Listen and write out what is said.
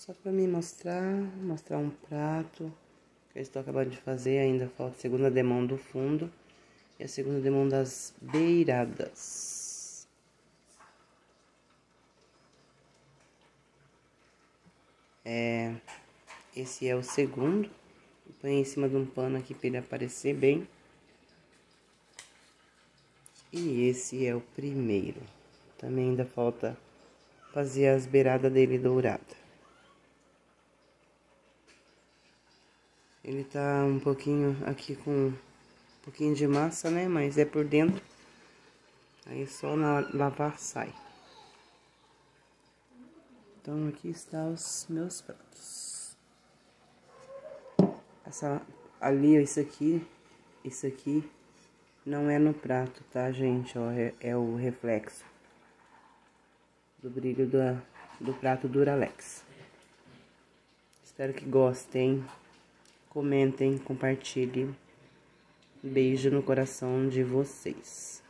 Só pra me mostrar um prato que eu estou acabando de fazer. Ainda falta a segunda demão do fundo e a segunda demão das beiradas. Esse é o segundo. Põe em cima de um pano aqui pra ele aparecer bem. E esse é o primeiro. Também ainda falta fazer as beiradas dele dourada. Ele tá um pouquinho aqui com um pouquinho de massa, né? Mas é por dentro. Aí só na lavar sai. Então aqui estão os meus pratos. Ali, ó, isso aqui não é no prato, tá, gente? Ó, é o reflexo do brilho do prato Duralex. Espero que gostem. Comentem, compartilhem. Beijo no coração de vocês.